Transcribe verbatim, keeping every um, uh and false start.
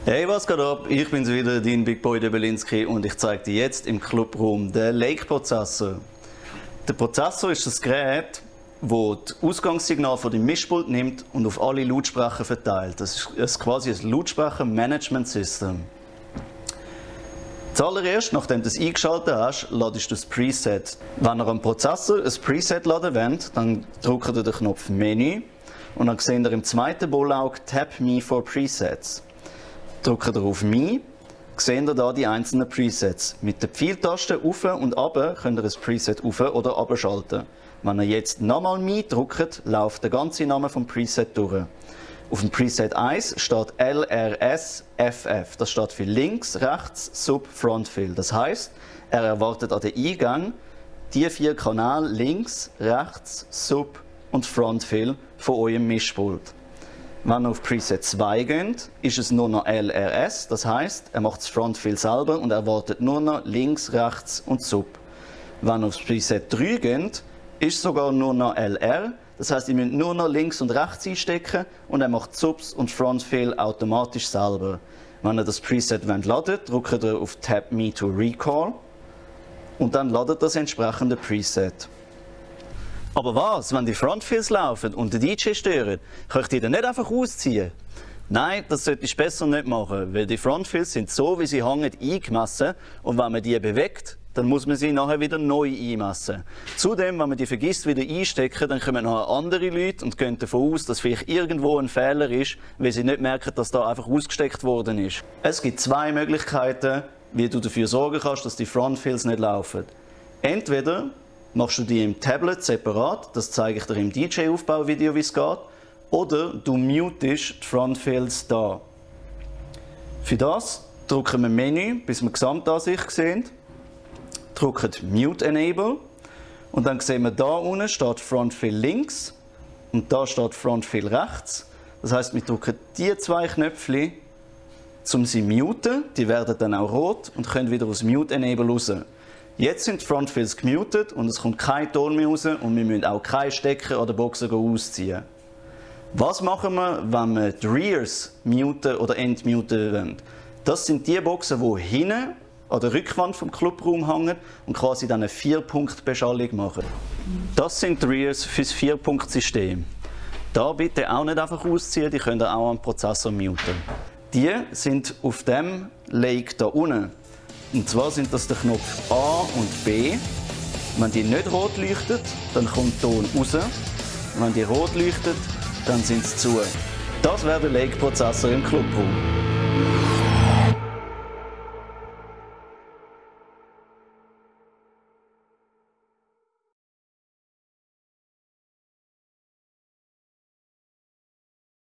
Hey, was geht ab? Ich bin's wieder, dein Big Boy Debelinski, und ich zeige dir jetzt im Clubraum den Lake-Prozessor. Der Prozessor ist das Gerät, das das Ausgangssignal von dem Mischpult nimmt und auf alle Lautsprecher verteilt. Das ist quasi ein Lautsprecher-Management-System. Zuallererst, nachdem du es eingeschaltet hast, ladest du das Preset. Wenn ihr am Prozessor ein Preset laden wollt, dann drückt ihr den Knopf Menü und dann seht ihr im zweiten Bullaug Tap Me for Presets. Drückt ihr auf Me, seht ihr hier die einzelnen Presets. Mit der Pfeiltaste auf und ab könnt ihr ein Preset auf oder abschalten. Wenn ihr jetzt nochmal Me drückt, läuft der ganze Name vom Preset durch. Auf dem Preset eins steht L R S F F. Das steht für Links, Rechts, Sub, Front Fill. Das heisst, er erwartet an den Eingang die vier Kanäle Links, Rechts, Sub und Front Fill von eurem Mischpult. Wenn ihr auf Preset zwei geht, ist es nur noch L R S. Das heisst, er macht das Front Fill selber und erwartet nur noch Links, Rechts und Sub. Wenn ihr auf Preset drei geht, ist sogar nur noch L R. Das heisst, ihr müsst nur noch links und rechts einstecken und er macht Subs und Front Fill automatisch selber. Wenn ihr das Preset ladet, drückt ihr auf Tap Me to Recall und dann ladet das entsprechende Preset. Aber was, wenn die Front Fills laufen und der D J stören, könnt ihr den nicht einfach ausziehen? Nein, das solltest du besser nicht machen, weil die Front Fills sind so, wie sie hängen, eingemessen und wenn man die bewegt, dann muss man sie nachher wieder neu einmessen. Zudem, wenn man die vergisst wieder einstecken, dann kommen nachher andere Leute und gehen davon aus, dass vielleicht irgendwo ein Fehler ist, weil sie nicht merken, dass da einfach ausgesteckt worden ist. Es gibt zwei Möglichkeiten, wie du dafür sorgen kannst, dass die Front Fills nicht laufen. Entweder machst du die im Tablet separat, das zeige ich dir im D J-Aufbauvideo, wie es geht, oder du mutest die Front Fills da. Für das drücken wir Menü, bis wir die Gesamtansicht sehen. Drücken Mute Enable und dann sehen wir, da unten steht Front Fill links und da steht Front Fill rechts. Das heisst, wir drücken diese zwei Knöpfe, um sie zu muten. Die werden dann auch rot und können wieder aus Mute Enable raus. Jetzt sind die Front Fills gemutet und es kommt kein Ton mehr raus und wir müssen auch keine Stecker oder Boxen ausziehen. Was machen wir, wenn wir die Rears muten oder entmuten wollen? Das sind die Boxen, die hinten an der Rückwand vom Clubraum hängen und quasi dann eine vier-Punkt-Beschallung machen. Das sind die Rears für das vier-Punkt-System. Da bitte auch nicht einfach ausziehen, die könnt ihr auch am Prozessor muten. Die sind auf dem Lake da unten. Und zwar sind das der Knopf A und B. Wenn die nicht rot leuchtet, dann kommt Ton raus. Wenn die rot leuchtet, dann sind sie zu. Das wäre der Lake-Prozessor im Clubraum.